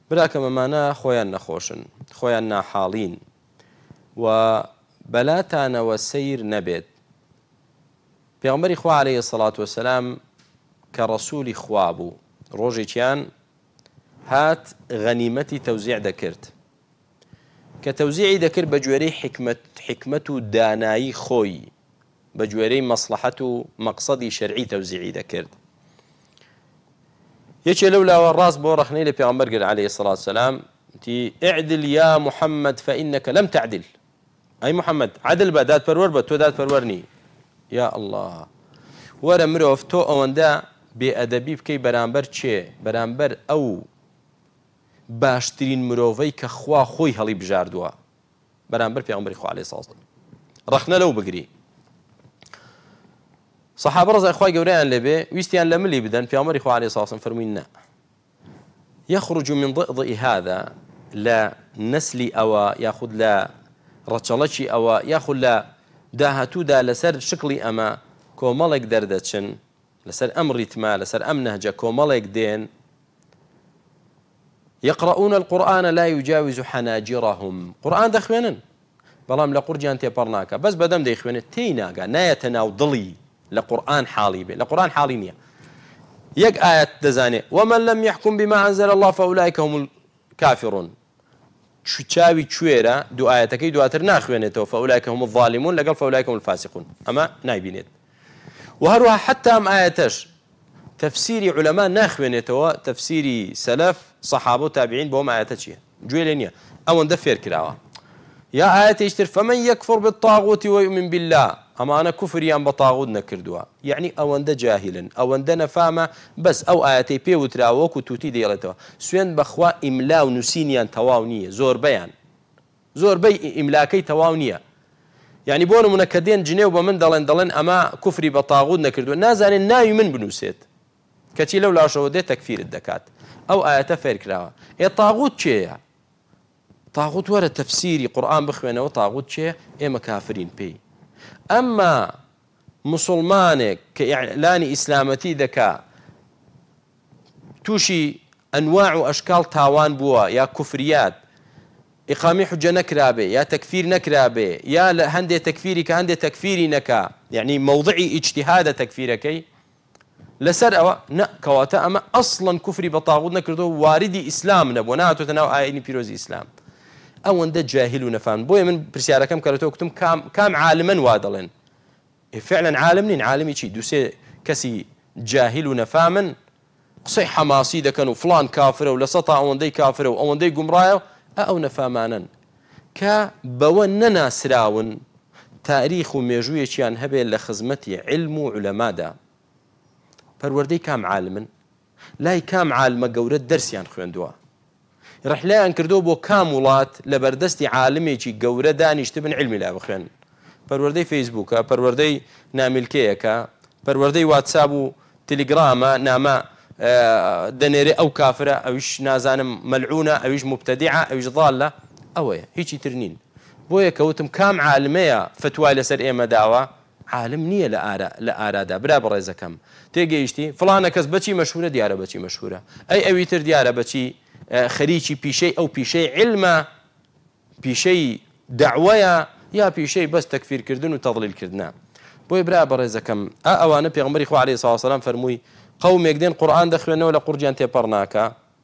براکەم ئەمانە خۆیان نەخۆشن، خۆیان ناحاڵین و بەلاتانەوە سەیر نەبێت. پێغەمبەری خوا عەلەیهی سەڵات وەسەلام کە ڕەسوولی خوا بوو، ڕۆژێکیان هات غەنیمەتی تەوزیع دەکرد کە تەوزیعی دەکرد بە گوێرەی حکمت و دانایی خۆی، بە گوێرەی مەسلحەت و مەقسەدی شەرعی تەوزیعی دەکرد. یەکێ لەو لاوە ڕاست بۆ ڕەخنەی لە پێغەمبەر کرد عەلەیهی سەڵات وەسەلام، تی ئیعدل یا محەممەد فەئینەکە لەم تەعدل. ئەی محەممەد عەدل بە، دادپەروەر بە، تۆ دادپەروەر نی. یا ئەڵڵا، وەرە مرۆڤ تۆ ئەوەندە بێئەدەبی بکەی بەرامبەر چێ؟ بەرامبەر ئەو باشترین مرۆڤەی کە خوا خۆی هەڵی بژاردووە، بەرامبەر پێغەمبەری خوا عەلەیهی سەڵات وەسەلام. ڕەخنە لەو بگری. سەحابە ڕەزای خوای گەورەیان لێبێ ویستیان لە ملی بدەن، پێغەمبەری خوا عەلەیهی سەڵات وەسەلام فەرمووی نە، يخرج من ضئضئ هذا لا نسلي أو ياخذ لا رچەڵەکی ئەوە یاخود لە داهاتوودا لەسەر شکڵی ئەمە کۆمەڵێک دەردەچن، لەسەر ئەم ڕیتما، لەسەر ئەم نەهجە کۆمەڵێک دێن، يقرؤون القرآن لا يجاوز حناجرهم، قورآن دەخوێنن بەڵام لە قورجیان تێپەڕ ناکە، بەس بەدەم دەیخوێنێت تێی ناگا، نایەتە ناو دڵی لە قورآن حاڵی بێ، لە قورآن حاڵی نییە. یەک ئاەت دەزانێ ومن لم يحكم بما أنزل الله فأولئك هم الكافرون، چاوی کوێرە دوو ئاەتەکەی دواتر ناخوێنێتەوە، فأولئك هم الظالمون لەگەڵ فأولئك هم الفاسقون، ئەمە نایبینێت. و هەروەها حتى ئەم ئاەتەش تەفسیری عولەما ناخوێنێتەوە، تەفسیری سەلەف سەحابە و تابعین بۆ ئەم ئاەتە چییە؟ گوێ لێ نییە، ئەوەندە فێر کراوە. یا ئاەتێکتر فمن يكفر بالطاغوت ويؤمن بالله، ئەمانە کوفریان بە تاغوت نەکردووە، یعنی ئەوەندە جاهلن، ئەوەندە نەفامە، بەس ئەو ئاەتەی پێ وتراوە وەکو تووتی دەیڵێتەوە. سوێن بەخوا ئیملا و نووسینیان تەواو نییە، زۆربەی ئیملاکەی تەواو نییە. یعنی بۆ نمونە کە دێن جنێو بە من دەڵێن ئەمە کوفری بە تاغوت نەکردووە، نازانێن ناوی من بنووسێت، کەچی لەو لاشەوە دێت تەکفیرت دەکات. ئەو ئاەتە فێر کراوە. تاغوت چێیە؟ تاغوت وەرە تەفسیری قورئان بخوێنەوە، تاغوت چێ؟ ئێمە کافرین پێی. ئەمما مسلمانێک کە ئیعلانی ئیسلامەتی دەکا، تووشی ئەنواع و ئەشکال تاوان بووە، یا کوفریات، ئیقامی حوجە نەکرابێ، یا تەکفیر نەکرابێ، یا لە هەندێک تەکفیری کە هەندێک تەکفیری نەکا، یعنی مەوضعی ئیجتیهادە تەکفیرەکەی، لەسەر ئەوە کەواتە ئەمە ئەسڵەن کوفری بە تاغوت نەکردەوە، واردی ئیسلام نەبووە، نهاتۆتە ناو ئاینی پیرۆزی ئیسلام. ئەوەندە جاهل و نەفام. بۆیە من پرسیارەکەم کەرەوە کتم کام عالمن وا دەڵێن؟ فعلا عالم نین، عالمی چی؟ دووسێ کەسی جاهل و نەفامن قسەی حەماسی دەکەن و فلان کافرە و لە سەتا ئەوەندەی کافرە و ئەوەندەی گومڕایە، ئەو نەفامانن کە بەوە نەناسراون تاریخ و مێژوویەکیان هەبێت لە خزمەتی علم و عولەمادا. پەروەردەی کام عالمن؟ لای کام عالمە گەورە دەرسیان خوێندووە، ڕحلەیان کردو بۆ کام وڵات لە بەردەستی عالمێکی گەورە دانیشت بن علمی لا بخوێن. پەروەردەی فەیسبووکە، پەروەردەی نامیلکەیەکە، پەروەردەی واتساب و تەلگرامە، نامە دەنێرێ ئەو کافرە، ئەویش نازانم مەلعونە، ئەویش مبتەدیعە، ئەویش ضالە، ئەوەیە هیچی تر نین. بۆیە کەوتم کام عالمەیە فتوای لەسەر ئێمە داوە؟ عالم نییە لە ئارادا. برا بەڕێزەکەم تێگەیشتی فڵانە کەس بەچی مەشهورە؟ دیارە بەچی مەشهورە. ئەی ئەوی تر دیارە بەچی خەریکی پیشەی ئەو پیشەی علمە، پیشەی دەعوەیە، یا پیشەی بەس تەکفیرکردن و تەضلیلکردنە. بۆی برا بەڕێزەکەم ئەوانە پێغەمبەری خوا عەلەیهی سەڵات وسەلام فەرمووی قەومێک دێن قورئان دەخوێنەوە لە قورجیان تێپەڕ ناکە،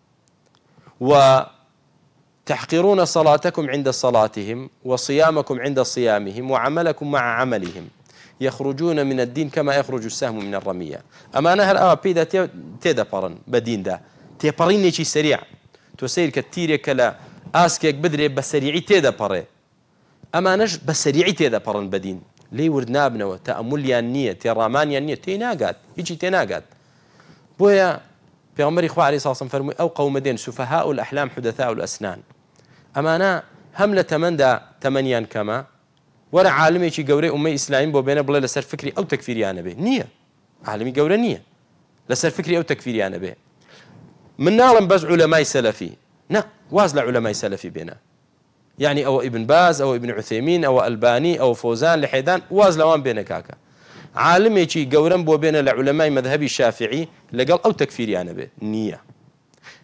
و تحقرون صلاتكم عند صلاتهم وصيامكم عند صيامهم وعملكم مع عملهم يخرجون من الدين كما يخرج السهم من الرمية. ئەمانە هەر ئەوە پێدا تێدەپەڕن بە دیندا، تێپەڕینێکی سەریع. تۆ سیر کە تیرێکە لە ئاسکێک بدرێ بە سەریعی تێدەپەڕێ، ئەمانەش بە سەریعی تێدەپەڕن بە دین، لێی ورد نابنەوە، تەئەمولیان نییە، تێڕامانیان نییە، تێی ناگات، هیچی تێ ناگات. بۆیە پێغەمبەری خوا عەلەیهی سەڵات وسەلام فەرمووی ئەو قەومە دێن سوفەهاء الأحلام حدثاء الأسنان، ئەمانە هەم لە تەمەندا تەمەنیان کەمە، وەرە عالمێکی گەورەی ئومەی ئیسلامی بۆ بێنە بڵێ لەسەر فکری ئەو تەکفیریانە بێ، نییە، عالمی گەورە نییە لەسەر فکری ئەو تەکفیریانە بێ. من ناڵم بەس عولەمای سەلەفی، نە، واز لە عولەمای سەلەفی بێنە، یعنی ئەوە ئیبن باز، ئەوە ئیبن عوثەیمین، ئەوە ئەلبانی، ئەوە فۆزان لە حەیدان، واز لەوان بێنە کاکە. عالمێکی گەورەم بۆ بێنە لە عولەمای مەذهەبی شافعی لەگەڵ ئەو تەکفیریانە بێ، نییە.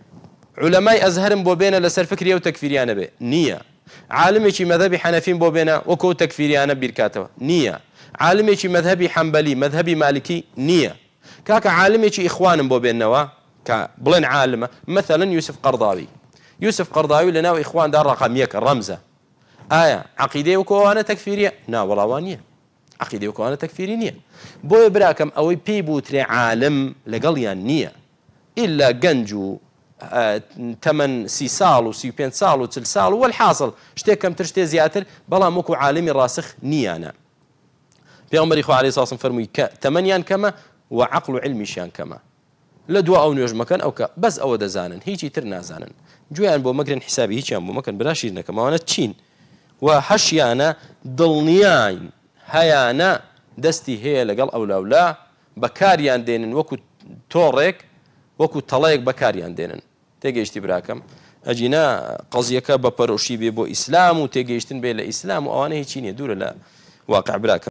علەمای ئەزهەرم بۆ بێنە لەسەر فکری ئەو تەکفیریانە بێ نییە. عالمێکی مەذهبی حەنەفیم بۆ بێنە وەکو ئەو تەکفیریانە بیرکاتەوە نییە. عالمێکی مەذهبی حەمبەلی مەذهبی مالکی نییە. کاکە عالمێکی ئیخوانم بۆ بێنەوە کە بڵێن عالمە مثلا یوسف قەرضاوی. یوسف قەرضاوی لە ناو ئیخواندا ڕقم یەک ڕەمزە. ئایا عەقیدەی وەکو ئەوانە تەکفیریە؟ نا وەڵاوان نییە. عەقیدەی وەکو ئەوانە تەکفیری نییە. بۆیە براکەم ئەوەی پێی بوترێ عالم لەگەڵیان نییە. ئیلا گەنج و تەمەن 30 ساڵ و 35 ساڵ و 40 ساڵ و والحاصل شتێک کەمتر شتێ زیاتر بەڵام وەکو عالمی ڕاسخ نییانە. پێغەمبەری خوا عەلەیهی سڵام فەرمووی کە تەمەنیان کەمە و عەقڵ و عیلمیشیان کەمە. لە دوا ئەو نوێژ مەکەن ئەو کە بەس ئەوە دەزانن هیچی تر نازانن. گوێیان بۆ مەگرن حیسابی هیچیان بۆ مەکەن برا شیرنەکەم ئەوانە چین و هەشیانە دڵنیاین هەیانە دەستی هەیە لەگەڵ ئەولاولا بەکاریان دێنن وەکو تۆڕێک وەکو تەڵەیەک بەکاریان دێنن. تێگەیشتی براکەم ئەجینا قەزیەکە بە پەرۆشی بێ بۆ ئیسلام و تێگەیشتن بێ لە ئیسلام و ئەوانە هیچی نییە دوورە لە واقع براکەم.